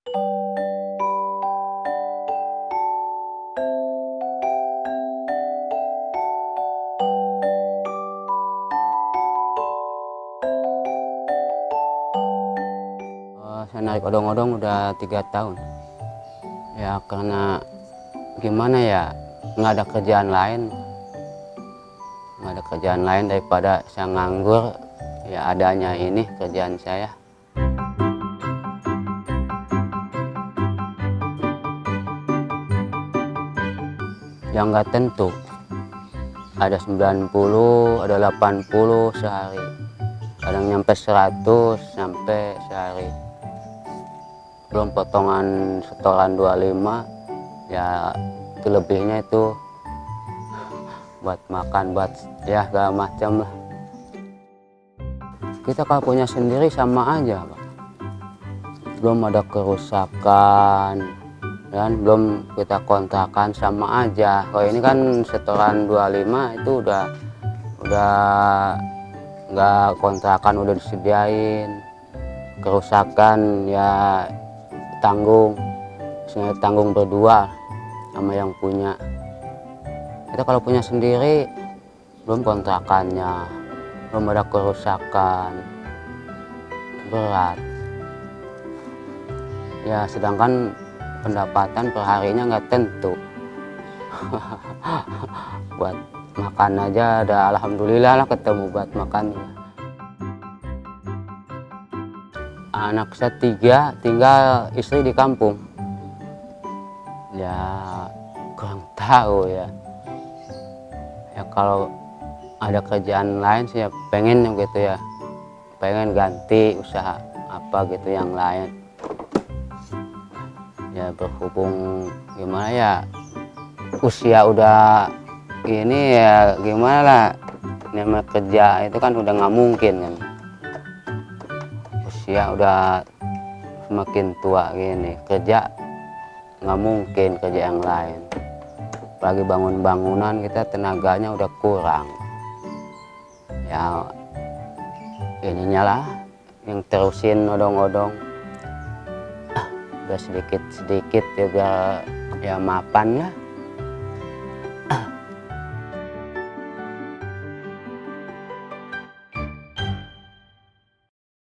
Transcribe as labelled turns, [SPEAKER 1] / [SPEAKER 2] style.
[SPEAKER 1] Saya narik odong-odong udah 3 tahun. Ya karena gimana ya, nggak ada kerjaan lain. Nggak ada kerjaan lain daripada saya nganggur, ya adanya ini kerjaan saya. Yang nggak tentu, ada 90, ada 80 sehari, kadang nyampe 100 sampai sehari. Belum potongan setoran 25, ya itu lebihnya itu buat makan, buat ya segala macam lah. Kita kalau punya sendiri sama aja, Pak. Belum ada kerusakan dan belum kita kontrakan, sama aja. Kalau ini kan setoran 25 itu udah nggak kontrakan, udah disediain. Kerusakan ya tanggung berdua sama yang punya. Kita kalau punya sendiri, belum kontrakannya, belum ada kerusakan, berat. Ya sedangkan pendapatan per harinya nggak tentu. Buat makan aja ada, alhamdulillah lah ketemu buat makannya. Anak saya 3, tinggal istri di kampung. Ya kurang tahu ya. Ya kalau ada kerjaan lain sih ya pengen gitu ya. Pengen ganti usaha apa gitu yang lain. Ya berhubung gimana ya, usia udah ini ya gimana lah. Namanya kerja itu kan udah nggak mungkin kan. Ya udah semakin tua gini, kerja nggak mungkin kerja yang lain. Apalagi bangun bangunan, kita tenaganya udah kurang. Ya ininya lah yang terusin odong-odong. Udah sedikit-sedikit juga ya mapan lah.